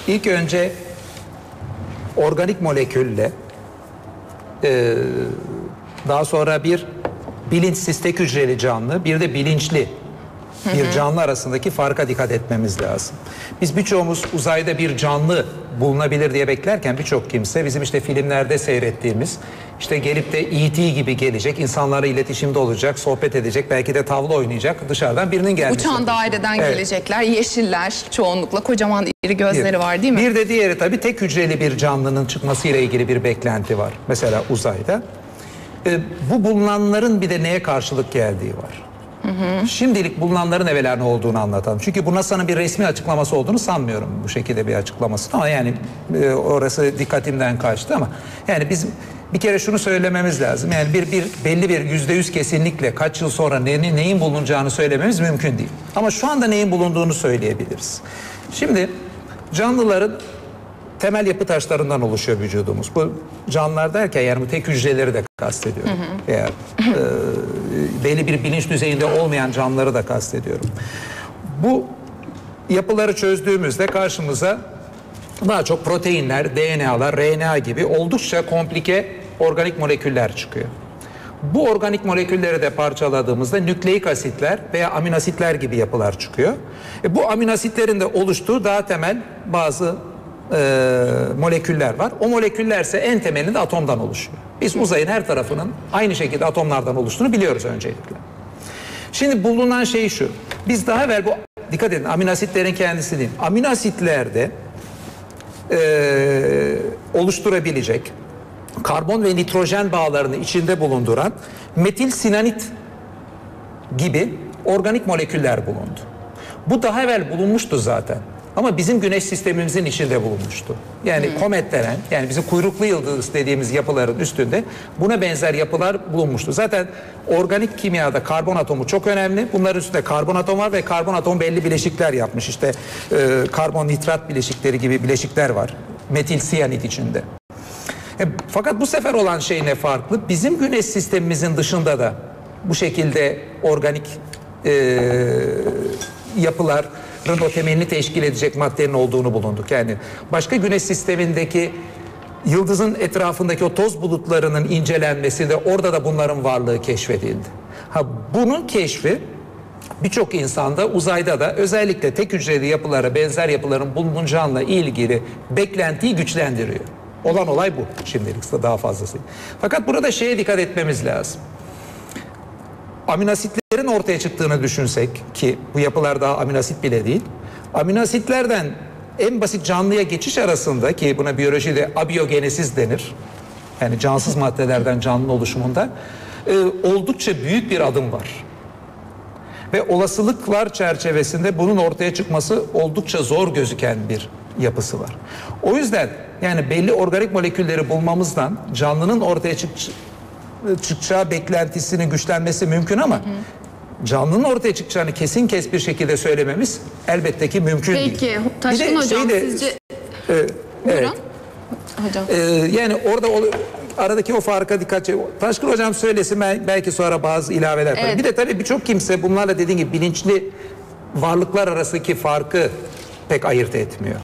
İlk önce organik molekülle daha sonra bir bilinçsiz tek hücreli canlı, bir de bilinçli bir canlı arasındaki farka dikkat etmemiz lazım. Biz birçoğumuz uzayda bir canlı bulunabilir diye beklerken birçok kimse bizim işte filmlerde seyrettiğimiz işte gelip de E.T. gibi gelecek, insanlarla iletişimde olacak, sohbet edecek, belki de tavla oynayacak dışarıdan birinin gelmesi. Uçan daireden gelecekler, yeşiller çoğunlukla, kocaman iri gözleri var değil mi? Bir de diğeri tabii tek hücreli bir canlının çıkmasıyla ilgili bir beklenti var. Mesela uzayda. Bu bulunanların bir de neye karşılık geldiği var. Şimdilik bulunanların evvela ne olduğunu anlatalım. Çünkü bu NASA'nın bir resmi açıklaması olduğunu sanmıyorum bu şekilde bir açıklaması. Ama yani orası dikkatimden kaçtı ama yani biz bir kere şunu söylememiz lazım. Yani belli bir %100 kesinlikle kaç yıl sonra neyin bulunacağını söylememiz mümkün değil. Ama şu anda neyin bulunduğunu söyleyebiliriz. Şimdi canlıların temel yapı taşlarından oluşuyor vücudumuz. Bu canlılar derken yani bu tek hücreleri de kastediyorum. Veya belli bir bilinç düzeyinde olmayan canlıları da kastediyorum. Bu yapıları çözdüğümüzde karşımıza daha çok proteinler, DNA'lar, RNA gibi oldukça komplike organik moleküller çıkıyor. Bu organik molekülleri de parçaladığımızda nükleik asitler veya aminositler gibi yapılar çıkıyor. Bu aminositlerin de oluştuğu daha temel bazı moleküller var. O moleküllerse en temelinde atomdan oluşuyor. Biz uzayın her tarafının aynı şekilde atomlardan oluştuğunu biliyoruz öncelikle. Şimdi bulunan şey şu. Biz daha evvel bu, dikkat edin, aminositlerin kendisi değil. Aminositlerde oluşturabilecek karbon ve nitrojen bağlarını içinde bulunduran metil sinanit gibi organik moleküller bulundu. Bu daha evvel bulunmuştu zaten. Ama bizim güneş sistemimizin içinde bulunmuştu. Yani komet denen, yani bizim kuyruklu yıldız dediğimiz yapıların üstünde buna benzer yapılar bulunmuştu. Zaten organik kimyada karbon atomu çok önemli. Bunların üstünde karbon atom var ve karbon atom belli bileşikler yapmış. İşte karbon nitrat bileşikleri gibi bileşikler var. Metil siyanit içinde. Fakat bu sefer olan şey ne farklı? Bizim güneş sistemimizin dışında da bu şekilde organik yapıların o temelini teşkil edecek maddenin olduğunu bulunduk. Yani başka güneş sistemindeki yıldızın etrafındaki o toz bulutlarının incelenmesinde orada da bunların varlığı keşfedildi. Bunun keşfi birçok insanda uzayda da özellikle tek hücreli yapılara benzer yapıların bulunacağıyla ilgili beklentiyi güçlendiriyor. Olan olay bu şimdilik, daha fazlası. Fakat burada şeye dikkat etmemiz lazım. Aminositlerin ortaya çıktığını düşünsek ki bu yapılar daha aminosit bile değil. Aminositlerden en basit canlıya geçiş arasında ki buna biyolojide abiyogenesis denir. Yani cansız maddelerden canlının oluşumunda oldukça büyük bir adım var. Ve olasılıklar çerçevesinde bunun ortaya çıkması oldukça zor gözüken bir yapısı var. O yüzden yani belli organik molekülleri bulmamızdan canlının ortaya çıkacağı beklentisini güçlenmesi mümkün ama canlının ortaya çıkacağını kesin bir şekilde söylememiz elbette ki mümkün değil. Peki Taşkın Hocam sizce... Buyurun. Evet. Hocam. Yani orada aradaki o farka dikkat. Taşkın Hocam söylesin, belki sonra bazı ilaveler yaparım. Evet. Bir de tabii birçok kimse bunlarla dediğim gibi bilinçli varlıklar arasındaki farkı pek ayırt etmiyor.